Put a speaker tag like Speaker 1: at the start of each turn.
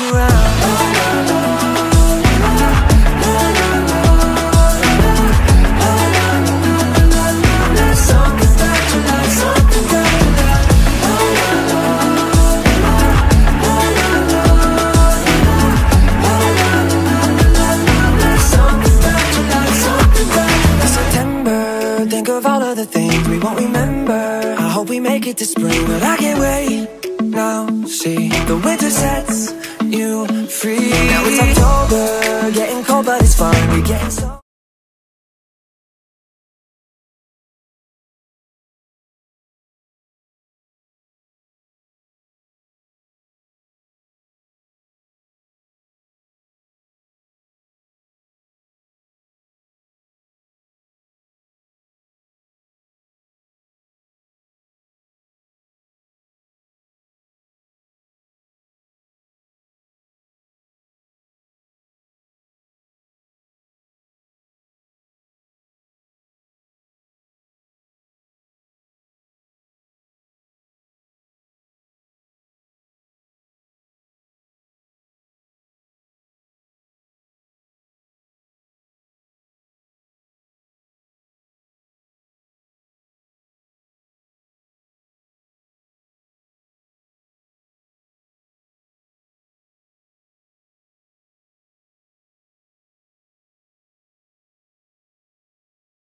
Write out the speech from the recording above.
Speaker 1: around. Think of all of the things we won't remember. I hope we make it to spring, but I can't wait. Now see, the winter sets you free. Now it's October, getting cold but it's fine. We getting so